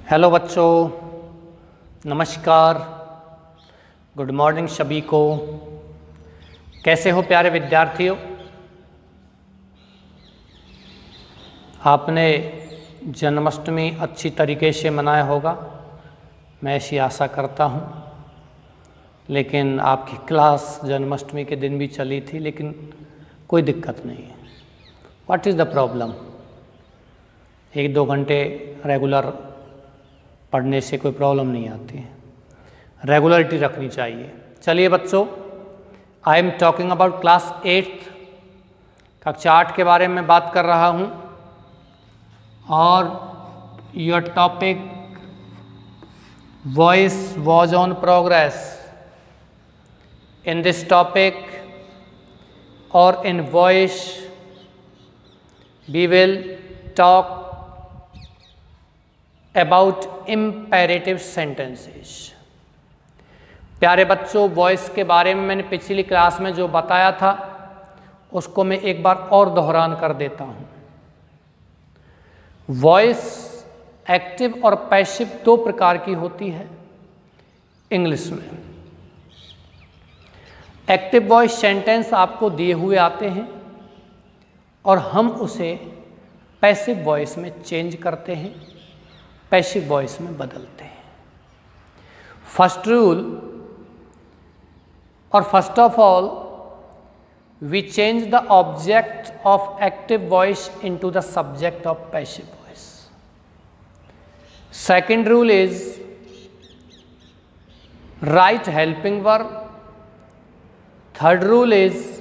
Hello बच्चों, नमस्कार, good morning सभी को। कैसे हो प्यारे विद्यार्थियों? आपने जन्माष्टमी अच्छी तरीके से मनाया होगा, मैं ऐसी आशा करता हूँ। लेकिन आपकी क्लास जन्माष्टमी के दिन भी चली थी, लेकिन कोई दिक्कत नहीं है। What is the problem? 1-2 घंटे रेगुलर पढ़ने से कोई प्रॉब्लम नहीं आती है, रेगुलरिटी रखनी चाहिए। चलिए बच्चों, I am talking about class 8 कक्षा 8 के बारे में बात कर रहा हूँ। और your topic voice was on progress. In this topic और in voice we will talk about imperative sentences। प्यारे बच्चों, वॉइस के बारे में मैंने पिछली क्लास में जो बताया था उसको मैं एक बार और दोहरान कर देता हूँ। वॉइस एक्टिव और पैसिव 2 प्रकार की होती है इंग्लिश में। एक्टिव वॉइस सेंटेंस आपको दिए हुए आते हैं और हम उसे पैसिव वॉइस में चेंज करते हैं, पैसिव वॉइस में बदलते हैं। फर्स्ट रूल, और first of all we change the object of active voice into the subject of passive voice. Second rule is write helping verb. Third rule is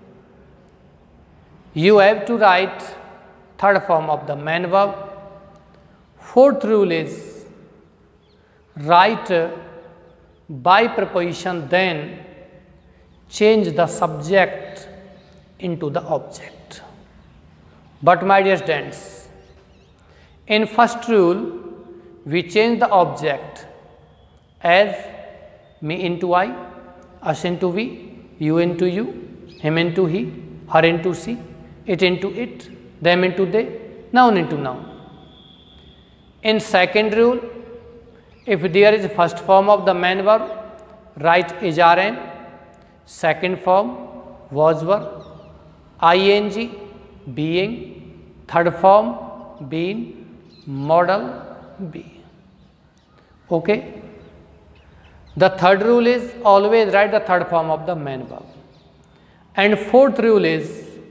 you have to write third form of the main verb. Fourth rule is write by preposition, then change the subject into the object. But my dear students, in first rule we change the object as me into I, us into we, you into you, him into he, her into she, it into it, them into they, noun into noun. In second rule, if there is first form of the main verb, write is/rn, second form was verb, ing, being, third form been, modal be. Okay. The third rule is always write the third form of the main verb. And fourth rule is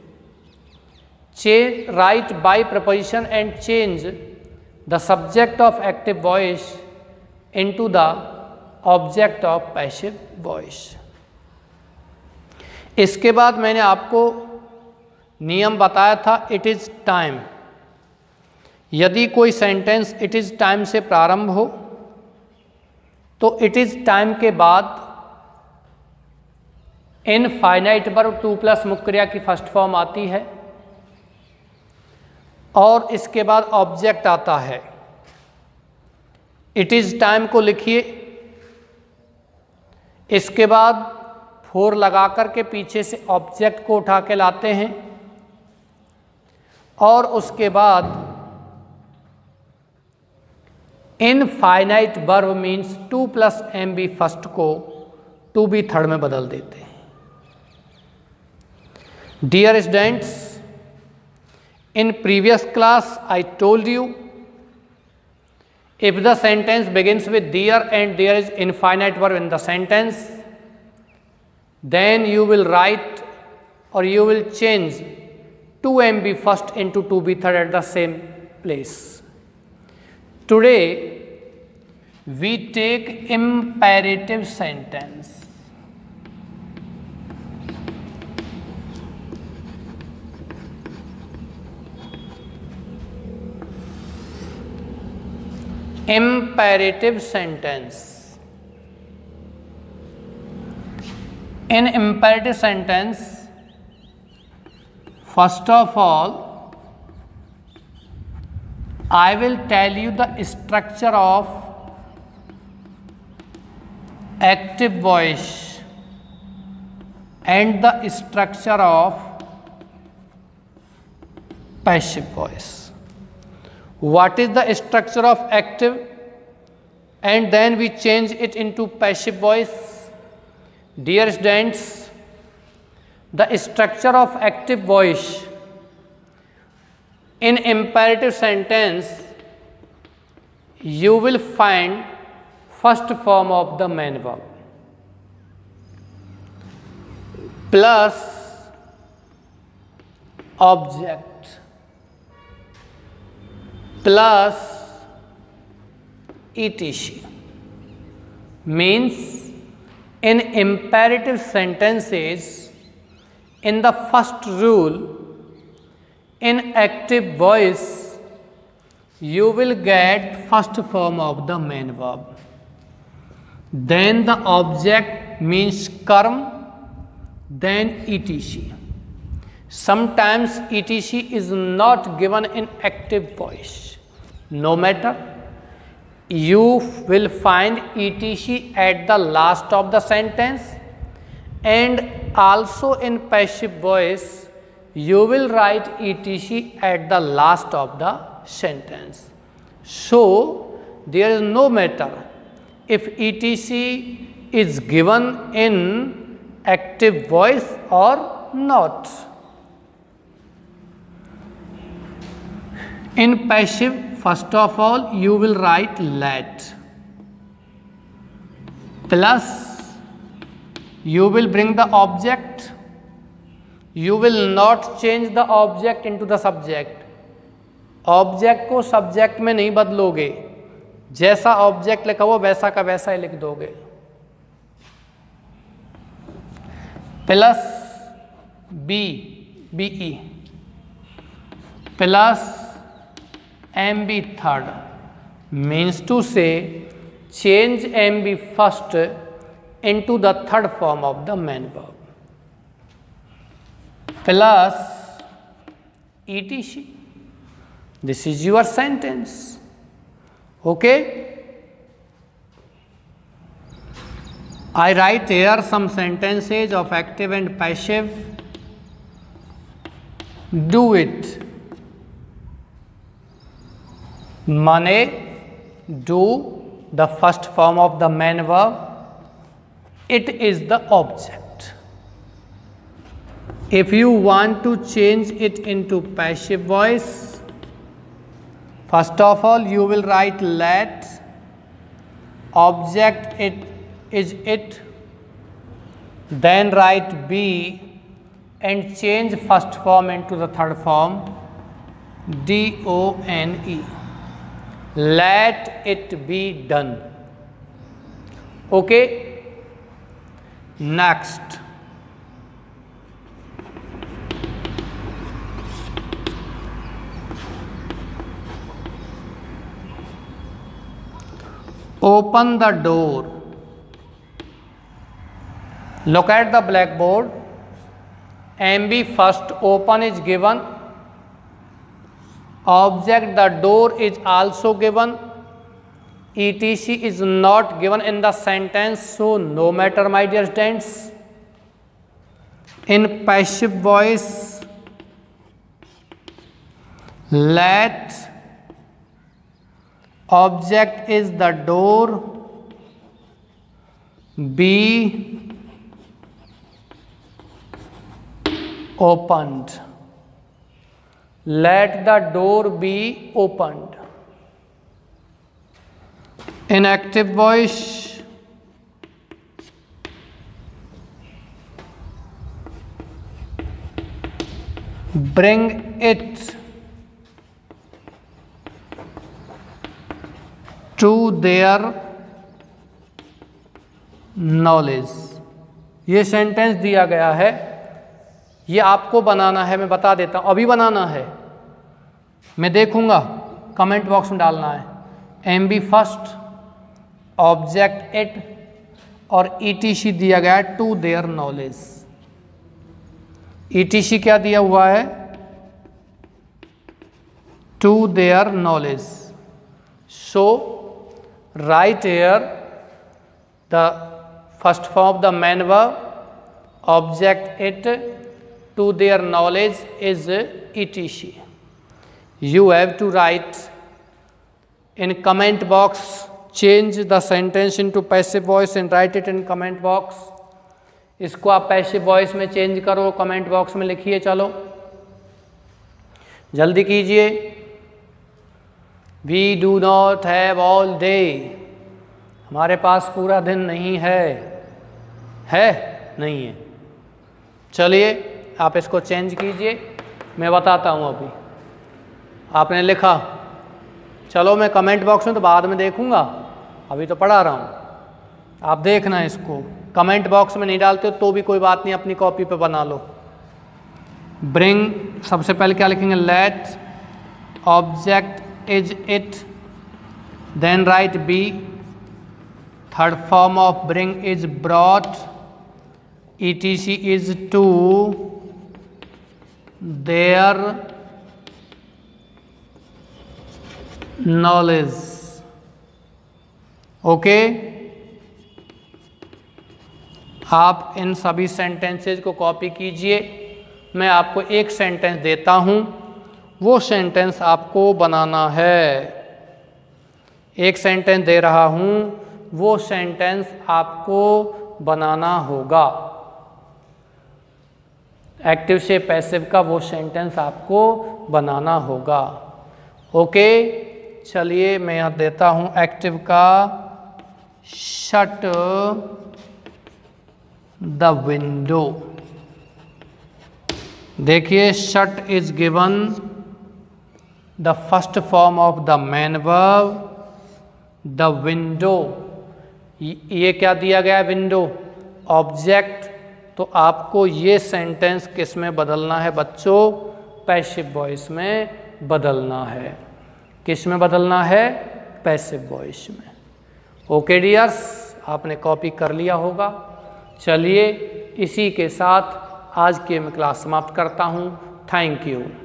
write by preposition and change the subject of active voice into the object of passive voice। इसके बाद मैंने आपको नियम बताया था, it is time. यदि कोई sentence it is time से प्रारंभ हो तो इट इज़ टाइम के बाद इनफाइनाइट वर्ब 2+ मुख्य क्रिया की फर्स्ट फॉर्म आती है और इसके बाद ऑब्जेक्ट आता है। इट इज़ टाइम को लिखिए, इसके बाद 4 लगा करके पीछे से ऑब्जेक्ट को उठा के लाते हैं और उसके बाद infinite verb means 2+ MB first को टू बी थर्ड में बदल देते हैं। Dear students, in previous class I told you, if the sentence begins with there and there is infinite verb in the sentence, then you will write or you will change 2MB first into 2B third at the same place. Today we take imperative sentence. Imperative sentence. In imperative sentence, first of all I will tell you the structure of active voice and the structure of passive voice. What is the structure of active? and then we change it into passive voice. Dear students, the structure of active voice in imperative sentence, you will find first form of the main verb plus object plus etc. Means in imperative sentences, in the first rule, in active voice, you will get first form of the main verb. Then the object means karm, then etc. Sometimes etc is not given in active voice. No matter, you will find etc at the last of the sentence, and also in passive voice you will write etc at the last of the sentence. So there is no matter if etc is given in active voice or not. In passive, first of all you will write let plus you will bring the object. You will not change the object into the subject. Object को subject में नहीं बदलोगे, जैसा object लिखा हुआ वैसा का वैसा ही लिख दोगे. Plus be plus MB third means to say change MB first into the third form of the main verb plus etc. This is your sentence. Okay, I write here some sentences of active and passive. Do it. Mane, do, the first form of the main verb. It is the object. If you want to change it into passive voice, first of all you will write let, object it is it, then write be and change first form into the third form DONE. Let it be done. Okay, next open the door. Look at the blackboard. MB first, open is given, object the door is also given, etc is not given in the sentence, so no matter my dear students. In passive voice, let, object is the door, be opened. Let the door be opened. In active voice, bring it to their knowledge. ये sentence दिया गया है, ये आपको बनाना है, मैं बता देता हूँ, अभी बनाना है, मैं देखूंगा, कमेंट बॉक्स में डालना है. MB फर्स्ट, ऑब्जेक्ट इट और ETC दिया गया है टू देयर नॉलेज. ETC क्या दिया हुआ है? To their knowledge. So right here the first form of the main verb, object it, to their knowledge is etc. You have to write in comment box, change the sentence into passive voice and write it in comment box. इसको आप passive voice में change करो, comment box में लिखिए। चलो जल्दी कीजिए। We do not have all day, हमारे पास पूरा दिन नहीं है नहीं है। चलिए आप इसको चेंज कीजिए, मैं बताता हूँ। अभी आपने लिखा, चलो मैं कमेंट बॉक्स में तो बाद में देखूँगा, अभी तो पढ़ा रहा हूँ। आप देखना इसको, कमेंट बॉक्स में नहीं डालते हो तो भी कोई बात नहीं, अपनी कॉपी पे बना लो। ब्रिंग, सबसे पहले क्या लिखेंगे? Let object is it, then write be. Third form of bring is brought, etc is to their knowledge। Okay, आप इन सभी सेंटेंसेज को कॉपी कीजिए। मैं आपको एक सेंटेंस देता हूं, वो सेंटेंस आपको बनाना है। एक सेंटेंस दे रहा हूं, वो सेंटेंस आपको बनाना होगा। एक्टिव से पैसिव का वो सेंटेंस आपको बनाना होगा। ओके, चलिए मैं यहाँ देता हूँ एक्टिव का, शट द विंडो। देखिए, shut is given the first form of the main verb, the window. ये क्या दिया गया? Window object. तो आपको ये सेंटेंस किस में बदलना है बच्चों? पैसिव वॉइस में बदलना है। किस में बदलना है? पैसिव वॉइस में। ओके डियर्स, आपने कॉपी कर लिया होगा। चलिए इसी के साथ आज की मैं क्लास समाप्त करता हूँ। Thank you.